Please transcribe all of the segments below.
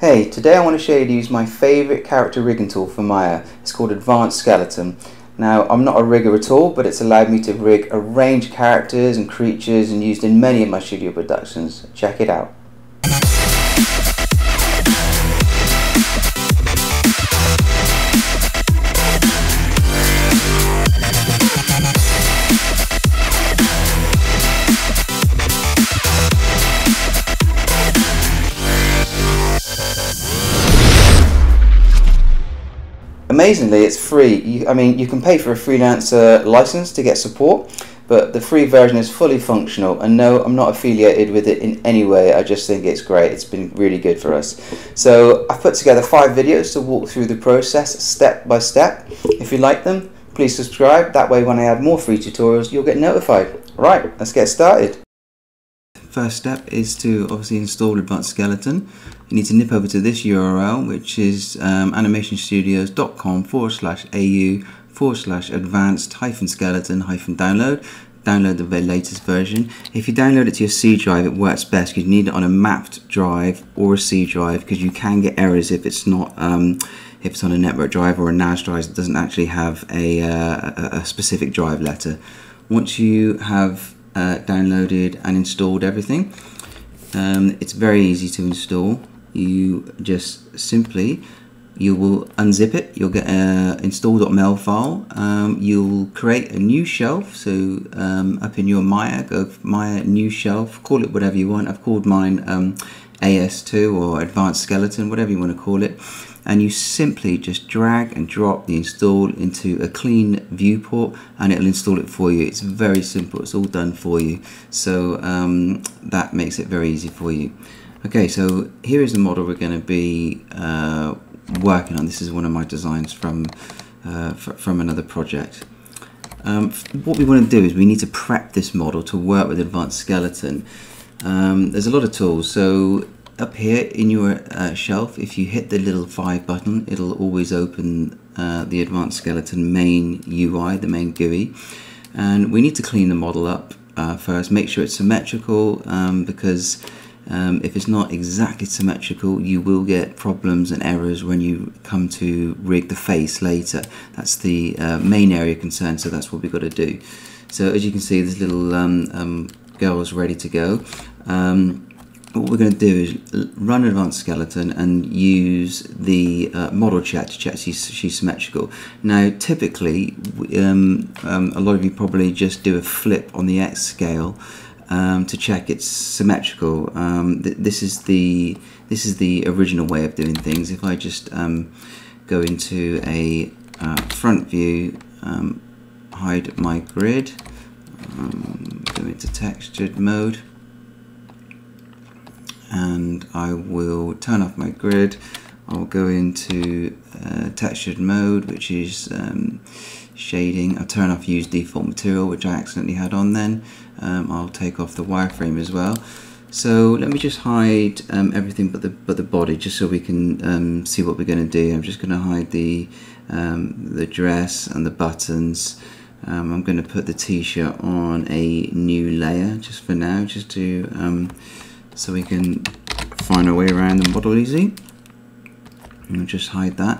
Hey, today I want to show you how to use my favourite character rigging tool for Maya. It's called Advanced Skeleton. Now, I'm not a rigger at all, but it's allowed me to rig a range of characters and creatures and used in many of my studio productions. Check it out. Amazingly, it's free. You can pay for a freelancer license to get support, but the free version is fully functional. And no, I'm not affiliated with it in any way. I just think it's great. It's been really good for us. So I've put together 5 videos to walk through the process step by step. If you like them, please subscribe. That way, when I add more free tutorials, you'll get notified. Right, let's get started. First step is to obviously install Advanced Skeleton. You need to nip over to this URL, which is animationstudios.com/au/advanced-skeleton-download. Download the very latest version. If you download it to your C drive, it works best because you need it on a mapped drive or a C drive, because you can get errors if it's not if it's on a network drive or a NAS drive that doesn't actually have a specific drive letter. Once you have downloaded and installed everything, it's very easy to install. You just simply, you will unzip it, you'll get a install.ml file, you'll create a new shelf. So up in your Maya, go Maya new shelf, call it whatever you want. I've called mine AS2 or Advanced Skeleton, whatever you want to call it. And you simply just drag and drop the install into a clean viewport and it'll install it for you. It's very simple, it's all done for you. So that makes it very easy for you. Okay, so here is the model we're going to be working on. This is one of my designs from another project. What we want to do is we need to prep this model to work with Advanced Skeleton. There's a lot of tools. So up here in your shelf, if you hit the little 5 button, it'll always open the Advanced Skeleton main UI, the main GUI. And we need to clean the model up first, make sure it's symmetrical, because if it's not exactly symmetrical, you will get problems and errors when you come to rig the face later. That's the main area of concern, so that's what we've got to do. So as you can see, this little girl is ready to go. What we're going to do is run Advanced Skeleton and use the model check to check she's symmetrical. Now, typically, a lot of you probably just do a flip on the X scale to check it's symmetrical. This is the original way of doing things. If I just go into a front view, hide my grid, go into textured mode, and I will turn off my grid. I'll go into textured mode, which is shading. I'll turn off use default material, which I accidentally had on then. I'll take off the wireframe as well. So let me just hide everything but the body, just so we can see what we're going to do. I'm just going to hide the dress and the buttons. I'm going to put the t-shirt on a new layer just for now, just to so we can find our way around the model easy. And I'll just hide that.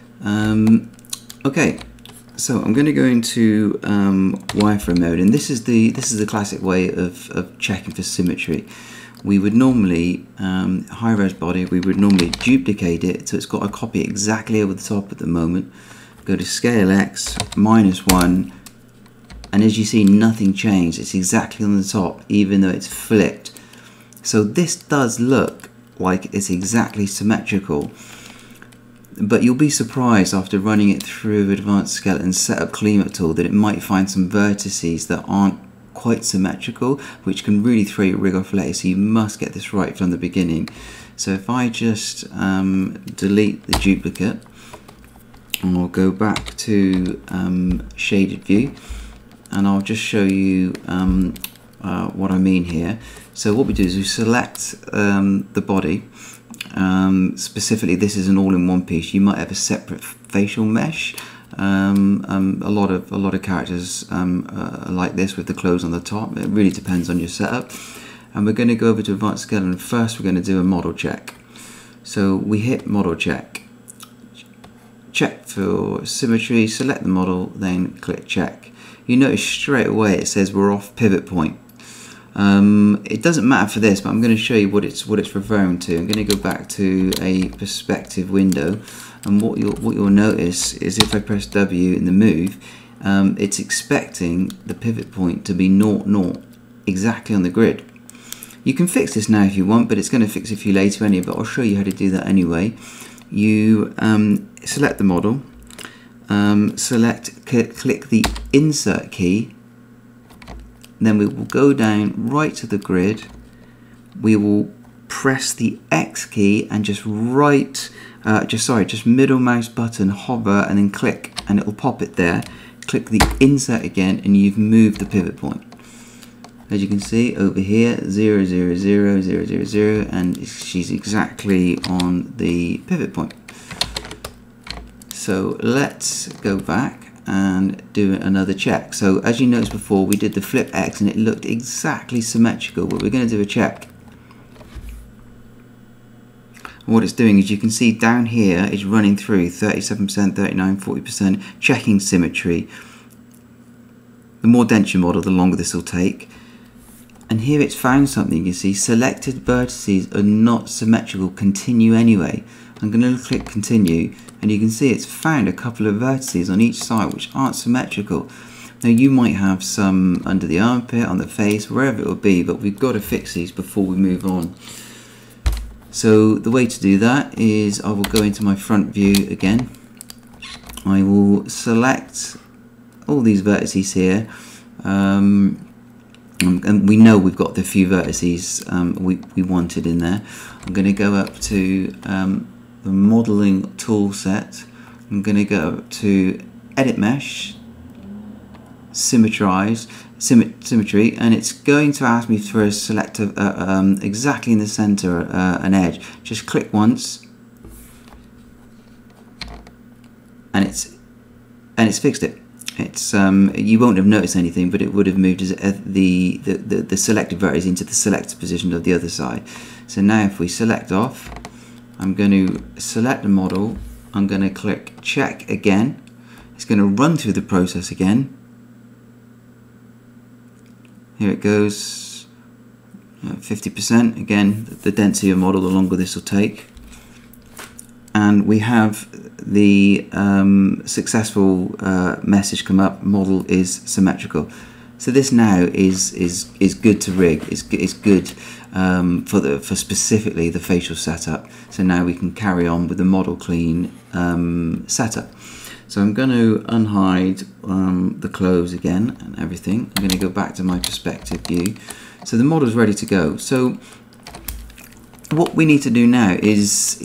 Okay, so I'm going to go into wireframe mode, and this is the classic way of checking for symmetry. We would normally high-res body. We would normally duplicate it so it's got a copy exactly over the top at the moment. Go to scale X -1, and as you see, nothing changed. It's exactly on the top, even though it's flipped. So this does look like it's exactly symmetrical, but you'll be surprised after running it through Advanced Skeleton Setup Cleanup tool that it might find some vertices that aren't quite symmetrical, which can really throw your rig off later. So you must get this right from the beginning. So if I just delete the duplicate, and I'll go back to shaded view, and I'll just show you what I mean here. So what we do is we select the body. Specifically, this is an all-in-one piece. You might have a separate facial mesh. A lot of characters are like this with the clothes on the top. It really depends on your setup. And we're going to go over to Advanced Skeleton. First, we're going to do a model check. So we hit model check. Check for symmetry, select the model, then click check. You notice straight away it says we're off pivot point. It doesn't matter for this, but I'm going to show you what it's referring to. I'm going to go back to a perspective window, and what you'll notice is if I press W in the move, it's expecting the pivot point to be 0, 0, exactly on the grid. You can fix this now if you want, but it's going to fix it for you later anyway, but I'll show you how to do that anyway. You select the model, click the insert key, then we will go down right to the grid. We will press the X key and just middle mouse button, hover, and then click, and it will pop it there. Click the insert again, and you've moved the pivot point. As you can see over here, 0, 0, 0, 0, 0, 0, and she's exactly on the pivot point. So let's go back and do another check. So as you noticed before, we did the flip X and it looked exactly symmetrical, but we're going to do a check. And what it's doing is, you can see down here it's running through 37%, 39%, 40%, checking symmetry. The more dense your model, the longer this will take. And here it's found something. You see, selected vertices are not symmetrical, continue anyway. I'm going to click continue, and you can see it's found a couple of vertices on each side which aren't symmetrical. Now you might have some under the armpit, on the face, wherever it will be, but we've got to fix these before we move on. So the way to do that is, I will go into my front view again. I will select all these vertices here. And we know we've got the few vertices we wanted in there. I'm going to go up to the modeling tool set. I'm going to go up to edit mesh, symmetrize, symmetry, and it's going to ask me for a select exactly in the center an edge. Just click once, and it's fixed it. It's you won't have noticed anything, but it would have moved the selected vertex into the selected position of the other side. So now if we select off, I'm going to select the model, I'm going to click check again. It's going to run through the process again. Here it goes, 50%. Again, the denser your model, the longer this will take. And we have the successful message come up, model is symmetrical. So this now is good to rig. It's good for specifically the facial setup. So now we can carry on with the model clean setup. So I'm going to unhide the clothes again and everything. I'm going to go back to my perspective view. So the model's ready to go. So what we need to do now is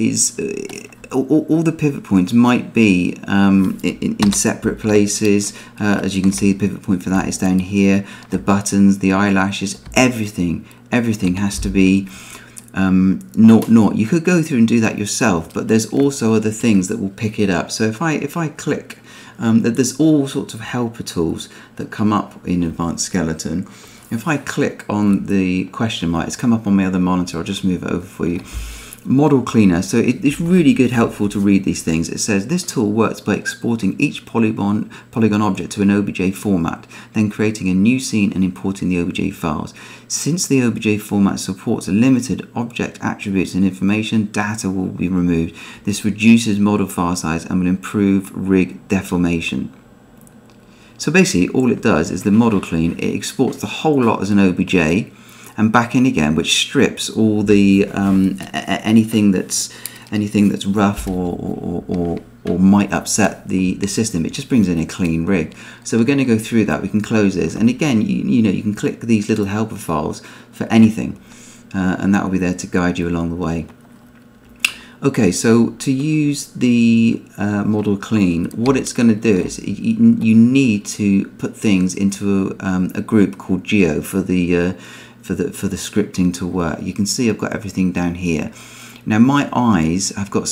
all the pivot points might be in separate places. As you can see, the pivot point for that is down here. The buttons, the eyelashes, everything has to be 0, 0. You could go through and do that yourself, but there's also other things that will pick it up. So if I click, there's all sorts of helper tools that come up in Advanced Skeleton. If I click on the question mark, it's come up on my other monitor. I'll just move it over for you. Model cleaner. So it's really good, helpful to read these things. It says this tool works by exporting each polygon object to an OBJ format, then creating a new scene and importing the OBJ files. Since the OBJ format supports a limited object attributes and information, data will be removed. This reduces model file size and will improve rig deformation. So basically all it does is the model clean, it exports the whole lot as an OBJ and back in again, which strips all the anything that's rough or might upset the system. It just brings in a clean rig. So we're going to go through that. We can close this, and again, you know, you can click these little helper files for anything, and that will be there to guide you along the way. Okay, so to use the model clean, what it's going to do is you need to put things into a group called Geo for the scripting to work. You can see I've got everything down here. Now my eyes, I've got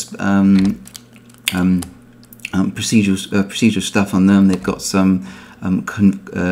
procedural stuff on them. They've got some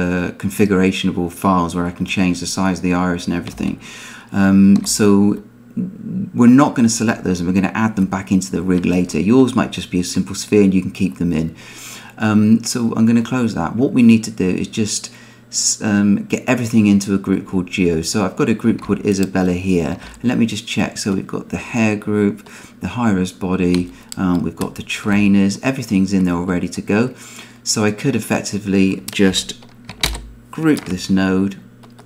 configurationable files where I can change the size of the iris and everything. So we're not going to select those, and we're going to add them back into the rig later. Yours might just be a simple sphere and you can keep them in. So I'm going to close that. What we need to do is just get everything into a group called Geo. So I've got a group called Isabella here, and let me just check. So we've got the hair group, the high-res body, we've got the trainers, everything's in there all ready to go. So I could effectively just group this node,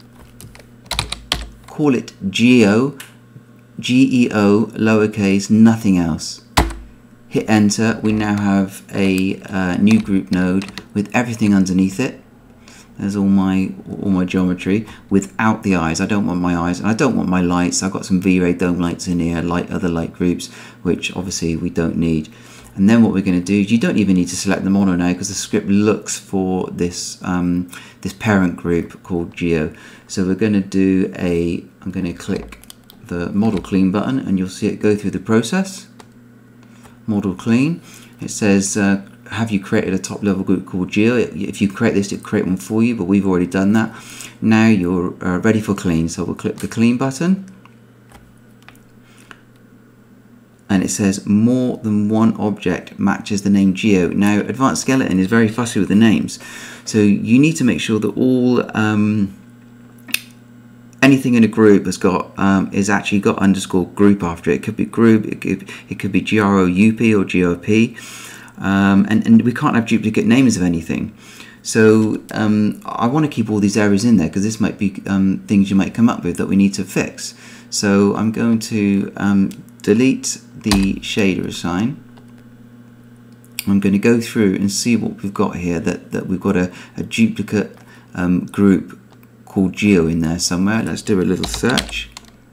call it Geo, G-E-O, lowercase, nothing else. Hit enter. We now have a new group node with everything underneath it. There's all my geometry without the eyes. I don't want my eyes, and I don't want my lights. I've got some V-Ray dome lights in here, like other light groups, which obviously we don't need. And then what we're going to do is, you don't even need to select the model now, because the script looks for this this parent group called Geo. So we're going to do I'm going to click the model clean button, and you'll see it go through the process. Model clean. It says, have you created a top level group called Geo? If you create this, it'll create one for you, but we've already done that. Now you're ready for clean. So we'll click the clean button, and it says more than one object matches the name Geo. Now Advanced Skeleton is very fussy with the names, so you need to make sure that all anything in a group has got is actually got underscore group after it. It could be group, it could be GROUP or GOP, and we can't have duplicate names of anything. So I want to keep all these errors in there, because this might be things you might come up with that we need to fix. So I'm going to delete the shader assign. I'm going to go through and see what we've got here, that we've got a duplicate group called Geo in there somewhere. Let's do a little search,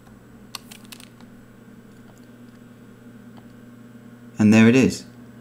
and there it is.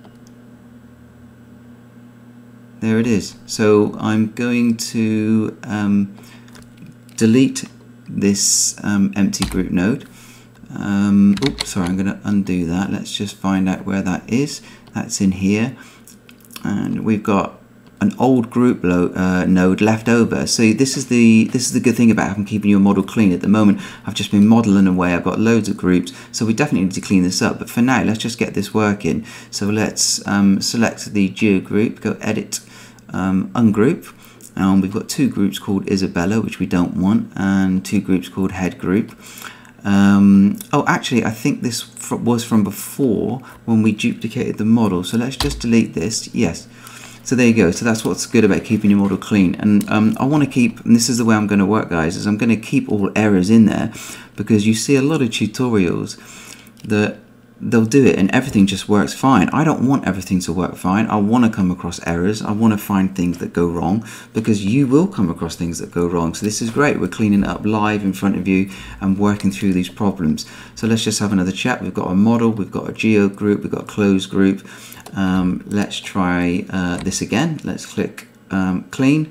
There it is. So I'm going to delete this empty group node. Oops, sorry, I'm going to undo that. Let's just find out where that is. That's in here, and we've got an old group node left over. So this is the good thing about having keeping your model clean. At the moment, I've just been modeling away. I've got loads of groups, so we definitely need to clean this up. But for now, let's just get this working. So let's select the Geo group, go edit, ungroup. We've got two groups called Isabella, which we don't want, and two groups called head group. Oh, actually, I think this was from before when we duplicated the model. So let's just delete this. Yes. So there you go. So that's what's good about keeping your model clean. And I want to keep, and this is the way I'm going to work, guys, is I'm going to keep all errors in there, because you see a lot of tutorials that they'll do it and everything just works fine. I don't want everything to work fine. I want to come across errors. I want to find things that go wrong, because you will come across things that go wrong. So this is great. We're cleaning it up live in front of you and working through these problems. So let's just have another chat. We've got a model, we've got a Geo group, we've got a closed group. Let's try this again. Let's click clean,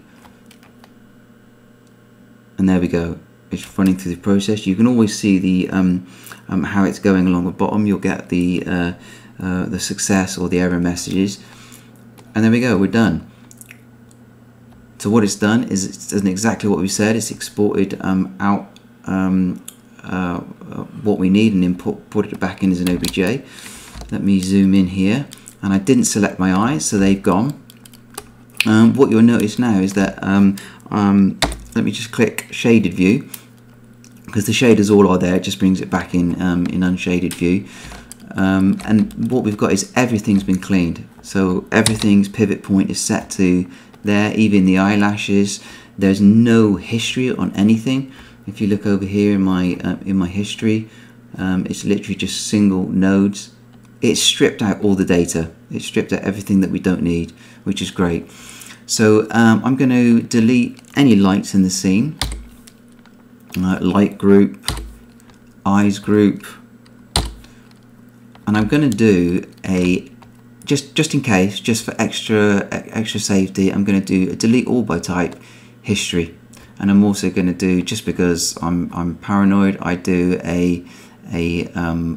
and there we go. It's running through the process. You can always see the how it's going along the bottom. You'll get the success or the error messages, and there we go. We're done. So what it's done is it's done exactly what we said. It's exported out what we need and put it back in as an OBJ. Let me zoom in here. And I didn't select my eyes, so they've gone. What you'll notice now is that, let me just click shaded view, because the shaders all are there. It just brings it back in unshaded view. And what we've got is everything's been cleaned. So everything's pivot point is set to there, even the eyelashes. There's no history on anything. If you look over here in my history, it's literally just single nodes. It's stripped out all the data. It's stripped out everything that we don't need, which is great. So I'm going to delete any lights in the scene. Light group, eyes group, and I'm going to do a just in case, just for extra safety, I'm going to do a delete all by type history, and I'm also going to do, just because I'm paranoid, I do a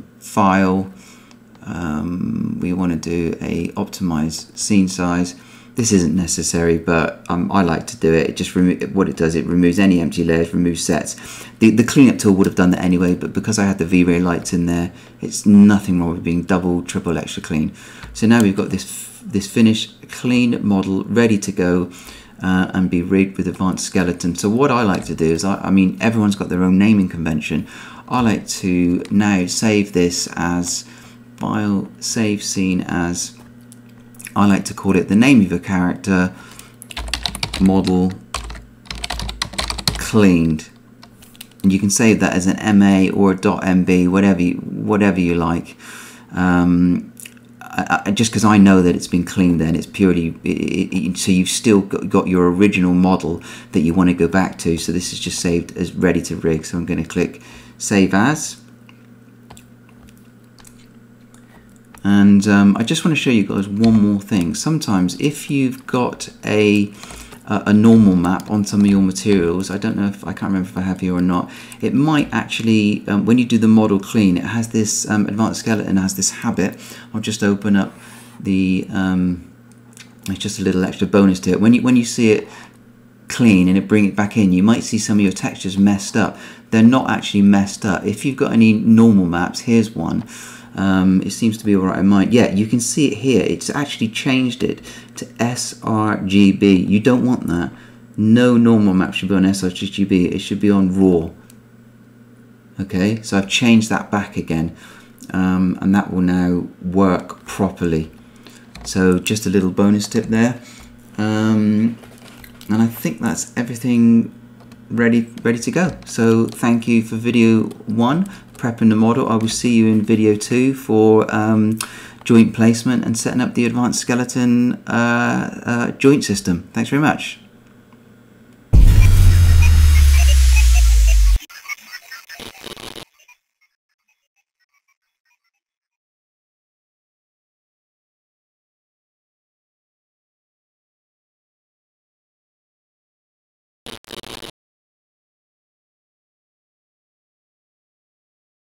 file. We want to do a optimize scene size, This isn't necessary, but I like to do it. It just what it does, it removes any empty layers, removes sets. The cleanup tool would have done that anyway, but because I had the V-Ray lights in there, it's nothing wrong with being double, triple, extra clean. So now we've got this finished, clean model ready to go and be rigged with advanced skeleton. So what I like to do is, I mean, everyone's got their own naming convention. I like to now save this as file, save scene as, I like to call it the name of your character, model cleaned. And you can save that as an MA or a .mb, whatever you like. Just because I know that it's been cleaned, then it's purely, so you've still got your original model that you want to go back to. So this is just saved as ready to rig. So I'm going to click Save As. And I just want to show you guys one more thing. Sometimes if you've got a normal map on some of your materials, I don't know if, I can't remember if I have here or not, it might actually, when you do the model clean, it has this, advanced skeleton has this habit. I'll just open up the, it's just a little extra bonus to it. When you see it clean and bring it back in, you might see some of your textures messed up. They're not actually messed up. If you've got any normal maps, here's one. It seems to be alright in mine. Yeah, you can see it here. It's actually changed it to sRGB. You don't want that. No normal map should be on sRGB. It should be on raw. Okay, so I've changed that back again, and that will now work properly. So just a little bonus tip there, and I think that's everything ready to go. So thank you for video 1, prepping the model. I will see you in video 2 for joint placement and setting up the advanced skeleton joint system. Thanks very much.